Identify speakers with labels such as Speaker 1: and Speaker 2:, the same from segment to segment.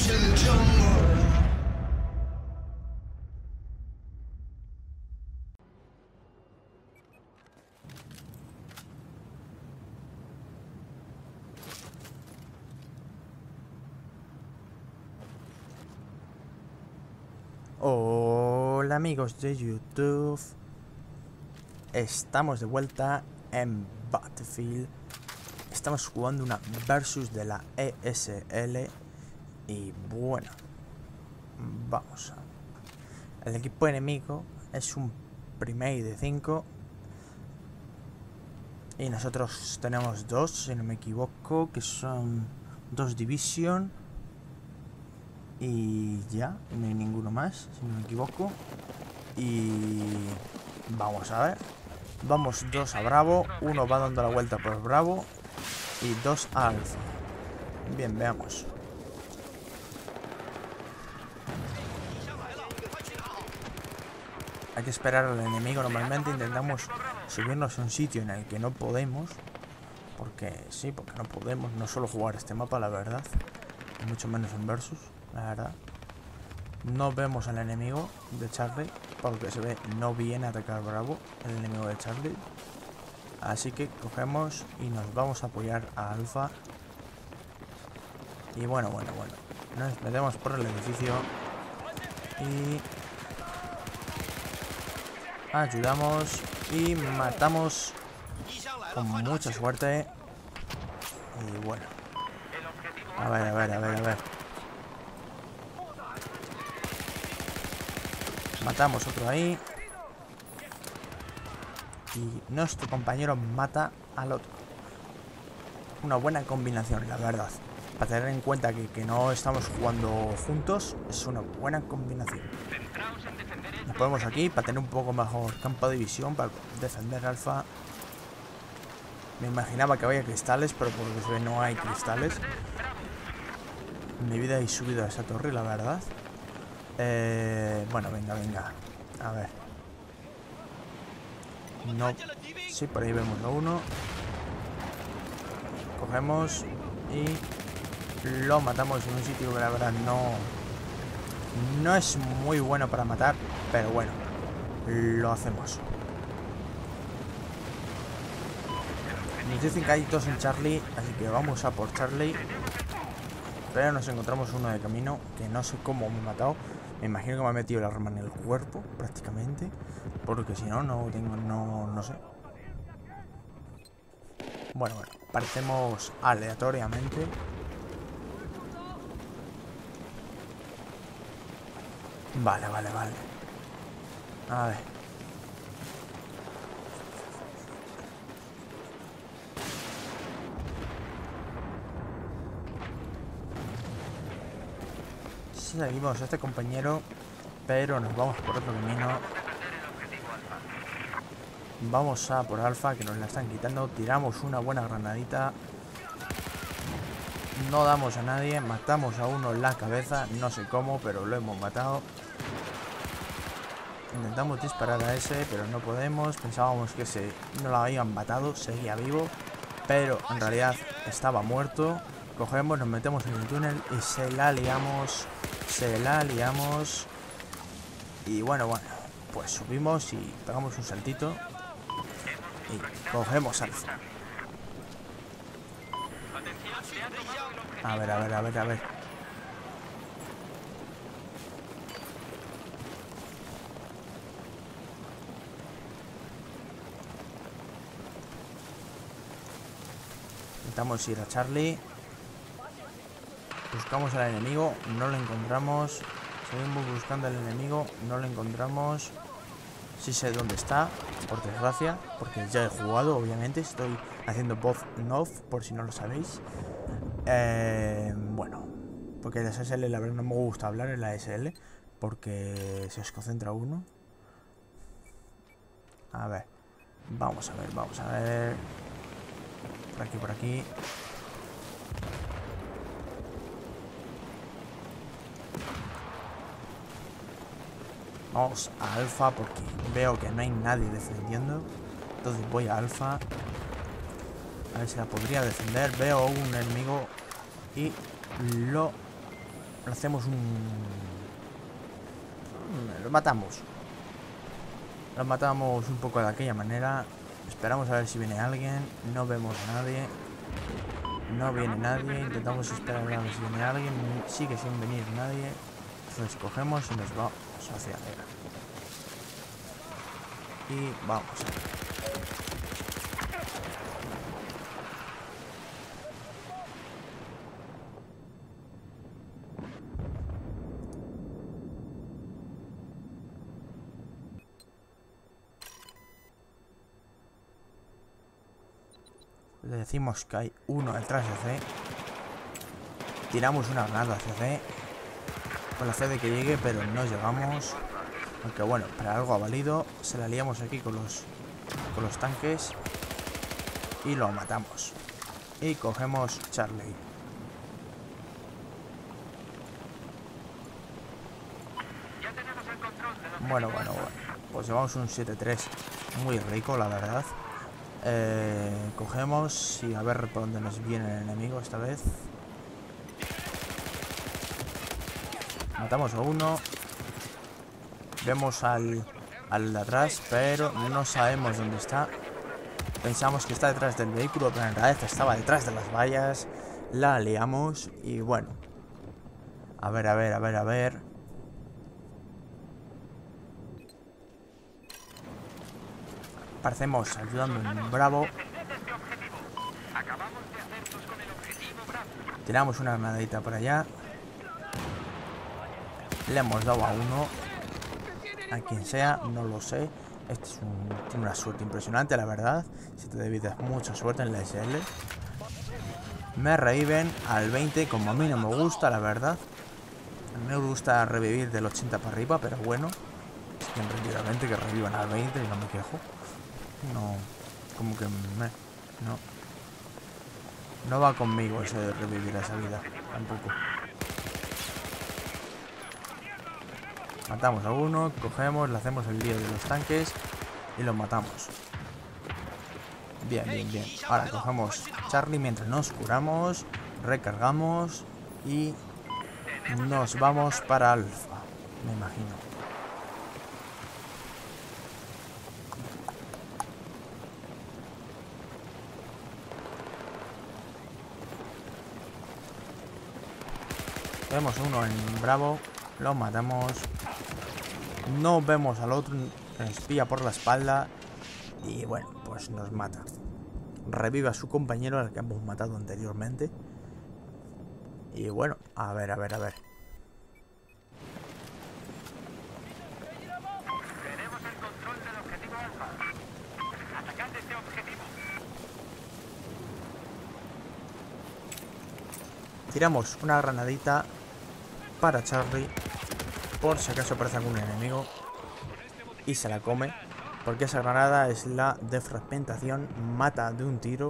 Speaker 1: Hola amigos de YouTube, estamos de vuelta en Battlefield. Estamos jugando una versus de la ESL y bueno, vamos a... El equipo enemigo es un Primate de 5 y nosotros tenemos 2, si no me equivoco, que son 2 Division. Y ya, no hay ninguno más, si no me equivoco. Y vamos a ver. Vamos 2 a Bravo, 1 va dando la vuelta por Bravo y 2 a Alfa. Bien, veamos. Hay que esperar al enemigo. Normalmente intentamos subirnos a un sitio en el que no podemos. Porque sí, porque no podemos. No suelo jugar este mapa, la verdad. Mucho menos en versus. La verdad, no vemos al enemigo de Charlie, porque se ve no viene a atacar Bravo, el enemigo de Charlie. Así que cogemos y nos vamos a apoyar a Alfa. Y bueno, nos metemos por el edificio y ayudamos y matamos con mucha suerte. Y bueno, a ver. Matamos otro ahí. Y nuestro compañero mata al otro. Una buena combinación, la verdad. Para tener en cuenta que no estamos jugando juntos, es una buena combinación. Nos ponemos aquí para tener un poco mejor campo de visión, para defender Alfa. Me imaginaba que había cristales, pero por lo que se ve no hay cristales. En mi vida he subido a esa torre, la verdad. Bueno, venga. A ver. No. Sí, por ahí vemos a uno. Cogemos y lo matamos en un sitio que la verdad no es muy bueno para matar, pero bueno, lo hacemos. Nos dicen que hay 2 en Charlie, así que vamos a por Charlie. Pero nos encontramos uno de camino, que no sé cómo me he matado. Me imagino que me ha metido el arma en el cuerpo, prácticamente. Porque si no, no sé. Bueno, partemos aleatoriamente. Vale. A ver. Seguimos a este compañero, pero nos vamos por otro camino. Vamos a por Alfa, que nos la están quitando. Tiramos una buena granadita. No damos a nadie. Matamos a uno en la cabeza. No sé cómo, pero lo hemos matado. Intentamos disparar a ese, pero no podemos. Pensábamos que ese no lo habían matado. Seguía vivo, pero en realidad estaba muerto. Cogemos, nos metemos en el túnel y se la liamos. Y bueno, pues subimos y pegamos un saltito y cogemos Alfa. A ver. Intentamos ir a Charlie. Buscamos al enemigo, no lo encontramos. Seguimos buscando al enemigo, no lo encontramos. Sí sé dónde está, por desgracia, porque ya he jugado, obviamente. Estoy haciendo voz en off, por si no lo sabéis. Bueno, porque en la SL la verdad no me gusta hablar en la SL, porque se desconcentra uno. A ver, vamos a ver. Por aquí. Vamos a Alfa porque veo que no hay nadie defendiendo. Entonces voy a Alfa. A ver si la podría defender. Veo un enemigo y lo le hacemos un... Lo matamos. Lo matamos un poco de aquella manera. Esperamos a ver si viene alguien. No vemos a nadie. No viene nadie. Intentamos esperar a ver si viene alguien. Sigue sin venir nadie. Entonces cogemos y nos vamos hacia arriba. Y vamos. Le decimos que hay uno detrás de C. Tiramos una granada hacia C. Con la fe de que llegue, pero no llegamos. Aunque bueno, para algo ha valido. Se la liamos aquí con los tanques. Y lo matamos. Y cogemos Charlie. Bueno. Pues llevamos un 7-3 muy rico, la verdad. Cogemos y a ver por dónde nos viene el enemigo esta vez. Matamos a uno. Vemos al de atrás, pero no sabemos dónde está. Pensamos que está detrás del vehículo, pero en realidad estaba detrás de las vallas. La liamos y bueno. A ver. Aparecemos ayudando a un Bravo. Tiramos una granadita por allá. Le hemos dado a uno. A quien sea, no lo sé. Este tiene una suerte impresionante, la verdad. 7 de vida es mucha suerte en la SL. Me reviven al 20, como a mí no me gusta, la verdad. A mí me gusta revivir del 80 para arriba, pero bueno. Es que tranquilamente que revivan al 20 y no me quejo. No, como que no va conmigo eso de revivir esa vida, tampoco. Matamos a uno, cogemos, le hacemos el lío de los tanques y los matamos. Bien. Ahora cogemos Charlie mientras nos curamos, recargamos y nos vamos para Alfa, me imagino. Vemos uno en Bravo, lo matamos. No vemos al otro, nos espía por la espalda. Y bueno, pues nos mata. Revive a su compañero al que hemos matado anteriormente. Y bueno, a ver.
Speaker 2: Tenemos el control del objetivo Alfa. Atacad este objetivo.
Speaker 1: Tiramos una granadita para Charlie, por si acaso aparece algún enemigo y se la come, porque esa granada es la de fragmentación, mata de un tiro.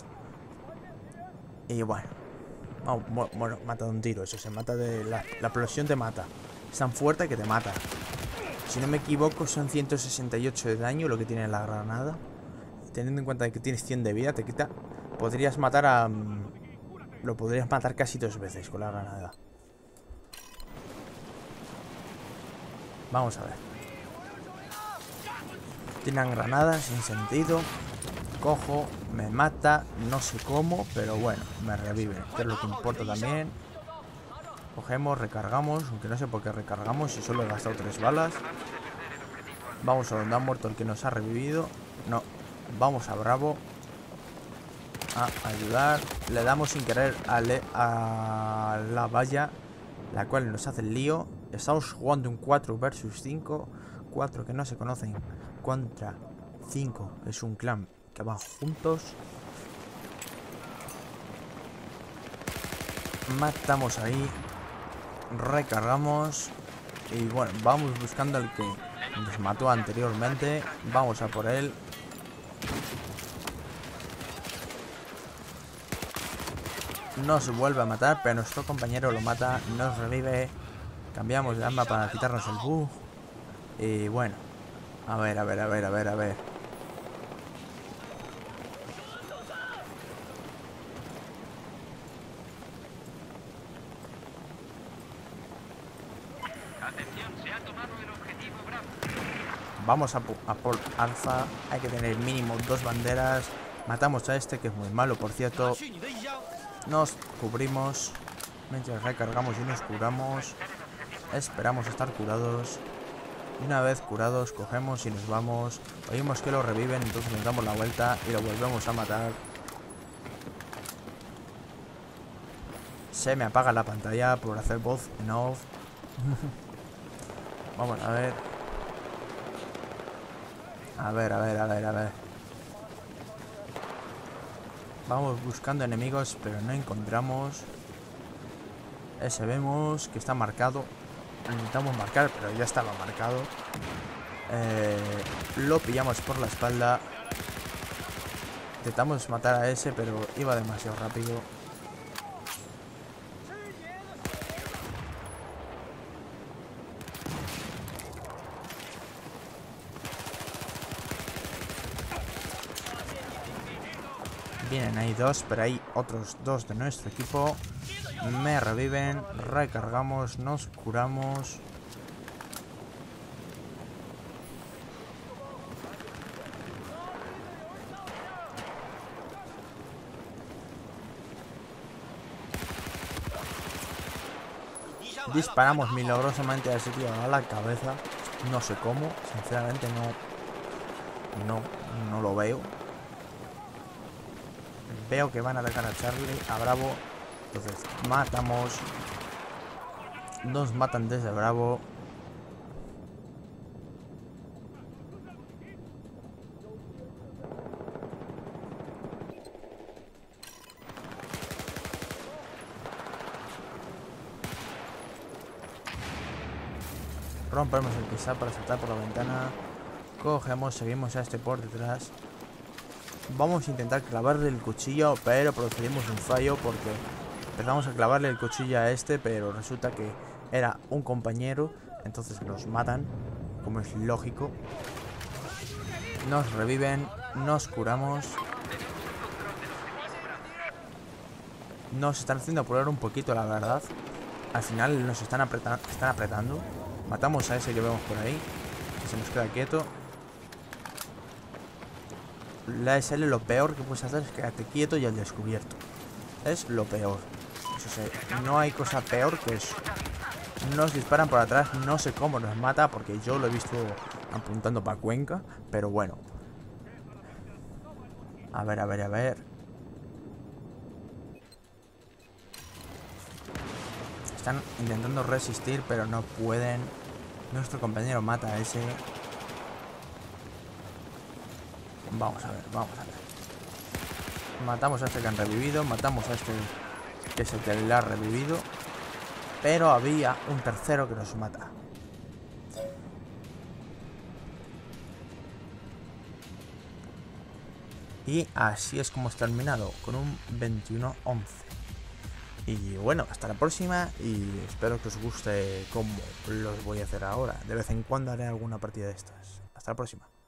Speaker 1: Y bueno, mata de un tiro, eso se mata de la explosión, te mata, es tan fuerte que te mata. Si no me equivoco son 168 de daño lo que tiene la granada. Teniendo en cuenta que tienes 100 de vida, te quita, podrías matar a... lo podrías matar casi 2 veces con la granada. Vamos a ver. Tiran granadas sin sentido. Cojo, me mata, no sé cómo, pero bueno, me revive, que es lo que importa también. Cogemos, recargamos, aunque no sé por qué recargamos si solo he gastado 3 balas. Vamos a donde ha muerto el que nos ha revivido. No, vamos a Bravo a ayudar. Le damos sin querer a la valla, la cual nos hace el lío. Estamos jugando un 4 versus 5. 4 que no se conocen contra 5, que es un clan que van juntos. Matamos ahí. Recargamos. Y bueno, vamos buscando al que nos mató anteriormente. Vamos a por él. Nos vuelve a matar, pero nuestro compañero lo mata, nos revive. Cambiamos de arma para quitarnos el bug. Y bueno, a ver.
Speaker 2: Atención, se ha tomado el objetivo Bravo.
Speaker 1: Vamos a por Alfa. Hay que tener mínimo 2 banderas. Matamos a este, que es muy malo, por cierto. Nos cubrimos. Mientras recargamos y nos curamos. Esperamos estar curados. Y una vez curados, cogemos y nos vamos. Oímos que lo reviven, entonces nos damos la vuelta y lo volvemos a matar. Se me apaga la pantalla por hacer voz en off. Vamos a ver. A ver. Vamos buscando enemigos, pero no encontramos. Ese vemos que está marcado. Intentamos marcar, pero ya estaba marcado. Lo pillamos por la espalda. Intentamos matar a ese, pero iba demasiado rápido. Vienen ahí 2, pero hay otros 2 de nuestro equipo. Me reviven, recargamos, nos curamos. Disparamos milagrosamente a ese tío a la cabeza. No sé cómo, sinceramente no lo veo. Veo que van a atacar a Charlie, a Bravo. Entonces matamos. Nos matan desde Bravo. Rompemos el cristal para saltar por la ventana. Cogemos, seguimos a este por detrás. Vamos a intentar clavarle el cuchillo, pero procedimos un fallo porque empezamos a clavarle el cuchillo a este, pero resulta que era un compañero. Entonces nos matan, como es lógico. Nos reviven, nos curamos. Nos están haciendo apurar un poquito, la verdad. Al final nos están apretando. Matamos a ese que vemos por ahí, que se nos queda quieto. La SL lo peor que puedes hacer es quedarte quieto y al descubierto. Es lo peor. Eso sí, no hay cosa peor que eso. Nos disparan por atrás, no sé cómo nos mata porque yo lo he visto apuntando para Cuenca, pero bueno. A ver. Están intentando resistir, pero no pueden. Nuestro compañero mata a ese. Vamos a ver. Matamos a este que han revivido. Matamos a este que es el que le ha revivido. Pero había un tercero que nos mata. Y así es como has terminado, con un 21-11. Y bueno, hasta la próxima. Y espero que os guste cómo los voy a hacer ahora. De vez en cuando haré alguna partida de estas. Hasta la próxima.